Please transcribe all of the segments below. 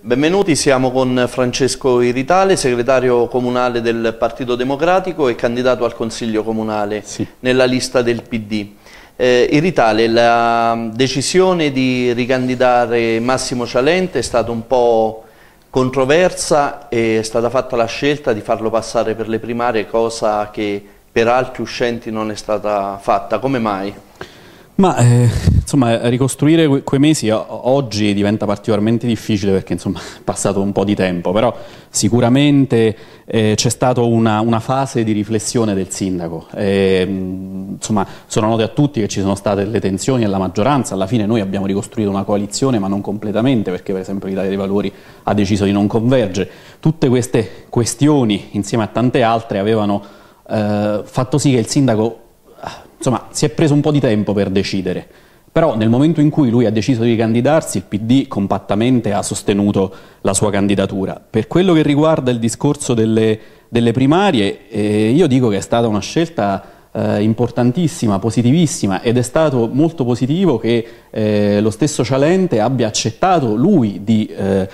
Benvenuti, siamo con Francesco Iritale, segretario comunale del Partito Democratico e candidato al Consiglio Comunale nella lista del PD. Iritale, la decisione di ricandidare Massimo Cialente è stata un po' controversa e è stata fatta la scelta di farlo passare per le primarie, cosa che per altri uscenti non è stata fatta. Come mai? Ma insomma, ricostruire quei mesi oggi diventa particolarmente difficile perché insomma è passato un po' di tempo, però sicuramente c'è stata una fase di riflessione del sindaco. Insomma, sono note a tutti che ci sono state delle tensioni nella maggioranza. Alla fine noi abbiamo ricostruito una coalizione, ma non completamente, perché per esempio l'Italia dei Valori ha deciso di non convergere. Tutte queste questioni, insieme a tante altre, avevano fatto sì che il sindaco insomma, si è preso un po' di tempo per decidere, però nel momento in cui lui ha deciso di candidarsi, il PD compattamente ha sostenuto la sua candidatura. Per quello che riguarda il discorso delle primarie, io dico che è stata una scelta importantissima, positivissima, ed è stato molto positivo che lo stesso Cialente abbia accettato lui di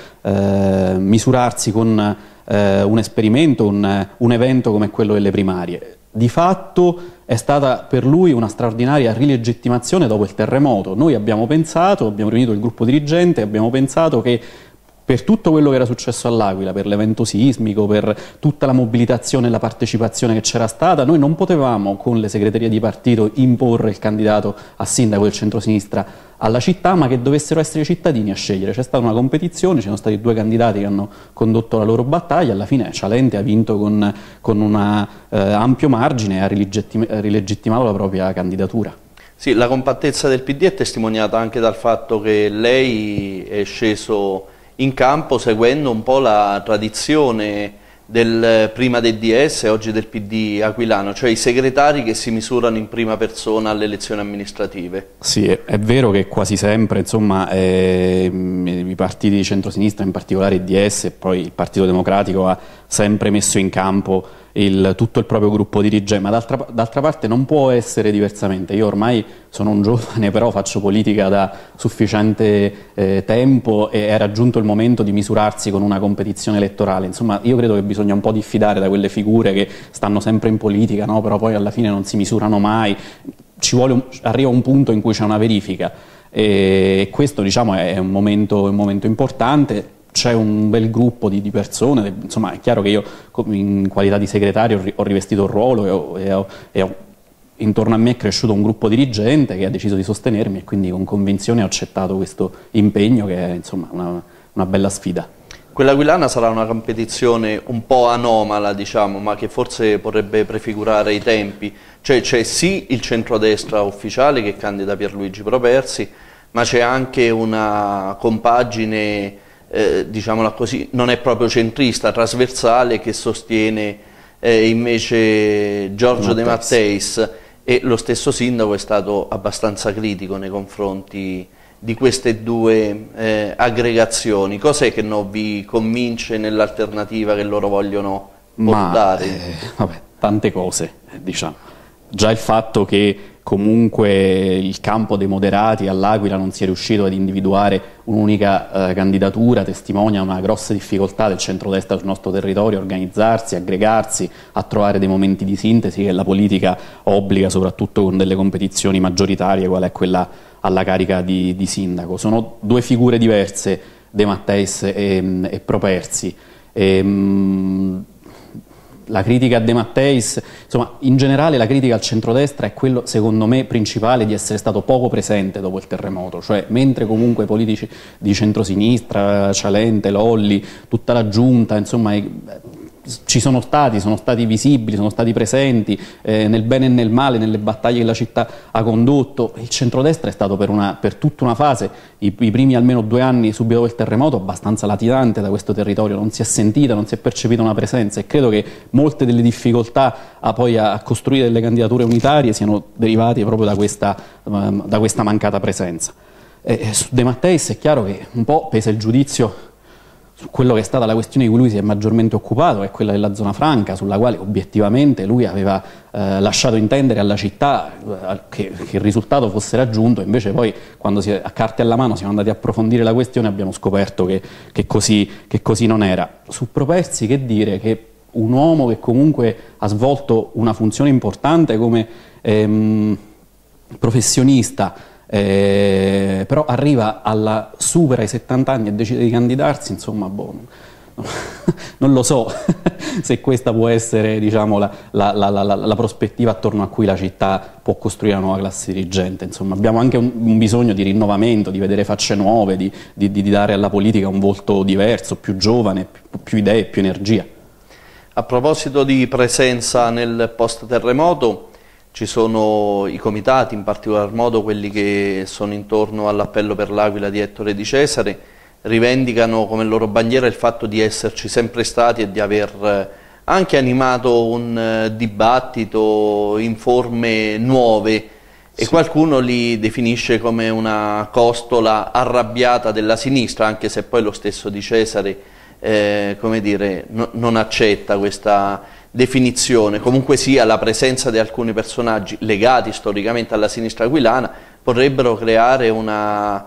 misurarsi con un esperimento, un evento come quello delle primarie. Di fatto è stata per lui una straordinaria rilegittimazione dopo il terremoto. Noi abbiamo pensato, abbiamo riunito il gruppo dirigente, abbiamo pensato che per tutto quello che era successo all'Aquila, per l'evento sismico, per tutta la mobilitazione e la partecipazione che c'era stata, noi non potevamo con le segreterie di partito imporre il candidato a sindaco del centrosinistra alla città, ma che dovessero essere i cittadini a scegliere. C'è stata una competizione, ci sono stati due candidati che hanno condotto la loro battaglia, alla fine Cialente ha vinto con un ampio margine e ha rilegittimato la propria candidatura. Sì, la compattezza del PD è testimoniata anche dal fatto che lei è sceso in campo seguendo un po' la tradizione prima del DS e oggi del PD aquilano, cioè i segretari che si misurano in prima persona alle elezioni amministrative. Sì, è vero che quasi sempre insomma, i partiti di centrosinistra, in particolare il DS e poi il Partito Democratico, ha sempre messo in campo tutto il proprio gruppo dirigente, ma d'altra parte non può essere diversamente. Io ormai sono un giovane, però faccio politica da sufficiente tempo e è raggiunto il momento di misurarsi con una competizione elettorale. Insomma, io credo che bisogna un po' diffidare da quelle figure che stanno sempre in politica, no? Però poi alla fine non si misurano mai. Arriva un punto in cui c'è una verifica e questo, diciamo, è un momento importante. C'è un bel gruppo di persone, insomma è chiaro che io in qualità di segretario ho rivestito il ruolo e intorno a me è cresciuto un gruppo dirigente che ha deciso di sostenermi e quindi con convinzione ho accettato questo impegno, che è insomma una bella sfida. Quella aquilana sarà una competizione un po' anomala, diciamo, ma che forse potrebbe prefigurare i tempi. Cioè c'è sì il centrodestra ufficiale che candida Pierluigi Propersi, ma c'è anche una compagine, diciamola così, non è proprio centrista, trasversale, che sostiene invece Giorgio De Matteis, e lo stesso sindaco è stato abbastanza critico nei confronti di queste due aggregazioni. Cos'è che non vi convince nell'alternativa che loro vogliono portare? Vabbè, tante cose, diciamo. Già il fatto che comunque il campo dei moderati all'Aquila non sia riuscito ad individuare un'unica candidatura testimonia una grossa difficoltà del centrodestra sul nostro territorio a organizzarsi, aggregarsi, a trovare dei momenti di sintesi che la politica obbliga, soprattutto con delle competizioni maggioritarie, qual è quella alla carica di sindaco. Sono due figure diverse, De Matteis e Propersi. La critica a De Matteis, insomma, in generale la critica al centrodestra è quello, secondo me, principale di essere stato poco presente dopo il terremoto, cioè mentre comunque i politici di centrosinistra, Cialente, Lolli, tutta la giunta, insomma, ci sono stati visibili, sono stati presenti nel bene e nel male, nelle battaglie che la città ha condotto. Il centrodestra è stato per tutta una fase, i primi almeno 2 anni subito dopo il terremoto, abbastanza latitante da questo territorio, non si è sentita, non si è percepita una presenza, e credo che molte delle difficoltà poi a costruire delle candidature unitarie siano derivate proprio da questa mancata presenza. Su De Matteis è chiaro che un po' pesa il giudizio su quello che è stata la questione di cui lui si è maggiormente occupato, che è quella della zona franca, sulla quale obiettivamente lui aveva lasciato intendere alla città che il risultato fosse raggiunto, invece poi quando a carte alla mano siamo andati a approfondire la questione abbiamo scoperto che così non era. Su Properzi che dire, che un uomo che comunque ha svolto una funzione importante come professionista, però arriva supera i 70 anni e decide di candidarsi, insomma, non lo so se questa può essere, diciamo, la prospettiva attorno a cui la città può costruire la nuova classe dirigente. Insomma, abbiamo anche un bisogno di rinnovamento, di vedere facce nuove, di dare alla politica un volto diverso, più giovane, più idee, più energia. A proposito di presenza nel post-terremoto, ci sono i comitati, in particolar modo quelli che sono intorno all'appello per l'Aquila di Ettore Di Cesare, rivendicano come loro bandiera il fatto di esserci sempre stati e di aver anche animato un dibattito in forme nuove, e qualcuno li definisce come una costola arrabbiata della sinistra, anche se poi lo stesso Di Cesare come dire, non accetta questa definizione. Comunque sia, la presenza di alcuni personaggi legati storicamente alla sinistra aquilana potrebbero creare una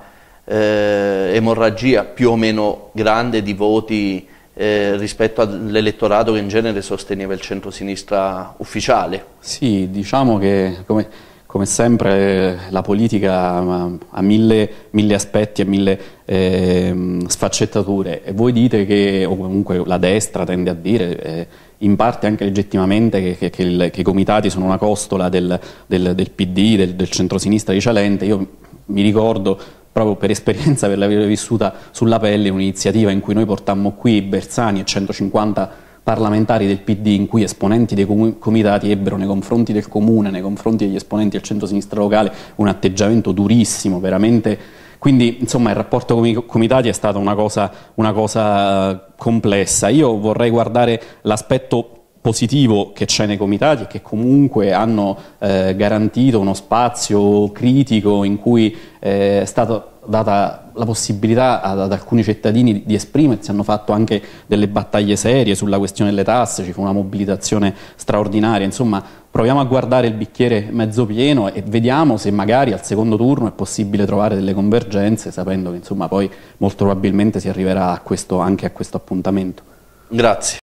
emorragia più o meno grande di voti rispetto all'elettorato che in genere sosteneva il centro-sinistra ufficiale. Sì, diciamo che come sempre la politica ha mille aspetti e mille sfaccettature, e voi dite che, o comunque la destra tende a dire, in parte anche legittimamente, che i comitati sono una costola del PD, del centrosinistra risalente. Io mi ricordo, proprio per esperienza, per l'aver vissuta sulla pelle, un'iniziativa in cui noi portammo qui Bersani e 150 parlamentari del PD, in cui esponenti dei comitati ebbero nei confronti del comune, nei confronti degli esponenti del centro-sinistra locale, un atteggiamento durissimo, veramente. Quindi, insomma, il rapporto con i comitati è stata una cosa complessa. Io vorrei guardare l'aspetto positivo che c'è nei comitati, e che comunque hanno garantito uno spazio critico in cui è stata data la possibilità ad alcuni cittadini di esprimersi. Hanno fatto anche delle battaglie serie sulla questione delle tasse, ci fu una mobilitazione straordinaria. Insomma, proviamo a guardare il bicchiere mezzo pieno e vediamo se magari al secondo turno è possibile trovare delle convergenze, sapendo che, insomma, poi molto probabilmente si arriverà anche a questo appuntamento. Grazie.